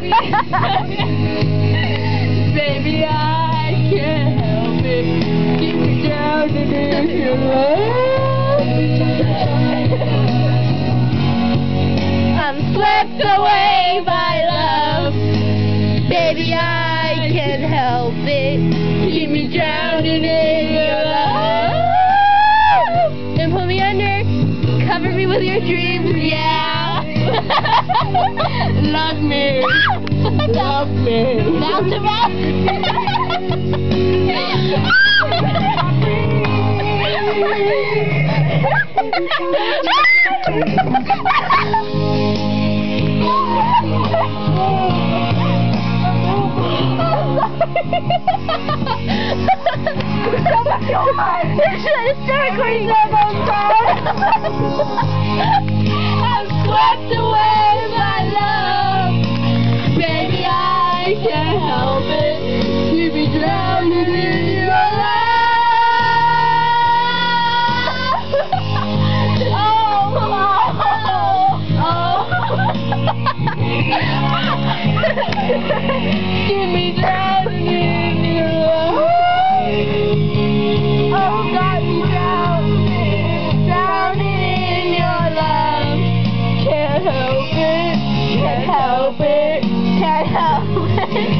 Baby, I can't help it. Keep me down in your love. I'm swept away by love. Baby, I can't help it. Keep me drowning in your love. And pull me under. Cover me with your dreams, yeah. Love me. Love me. Mouth to mouth. I'm swept away by love. Baby, I can't help it. Keep me drowning in your love. Keep me drowning in your love. Oh, got me drowning in your love. Can't help it, can't help it, can't help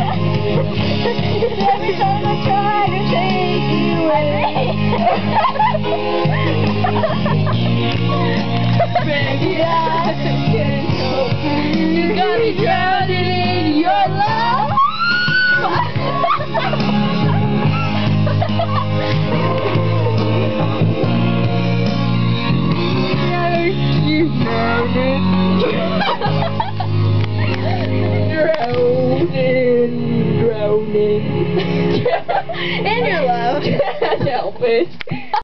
it. Every time I try to take you away. Baby, I can't help it. You got me drowning in your love. Drowning in your love. Can't help it.